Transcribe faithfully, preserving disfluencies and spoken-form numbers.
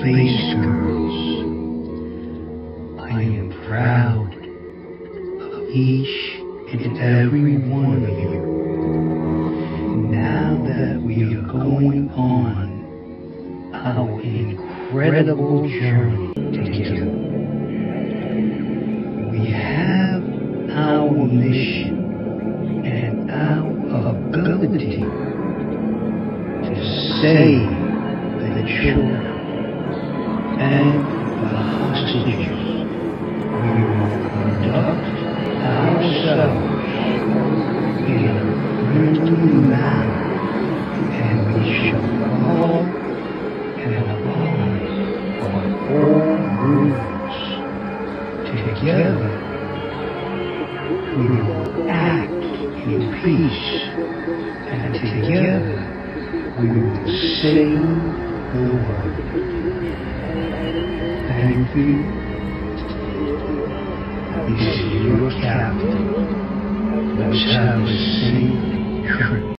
space girls. I am proud of each and every one of you. Now that we are going on our incredible journey together, we have our mission and our ability to save the children and the hostages. We will conduct ourselves in a friendly manner, and we shall follow and abide by all rules. Together, we will act in peace, and together we will save the world. Thank you. This is your captain. Let's have a safe trip.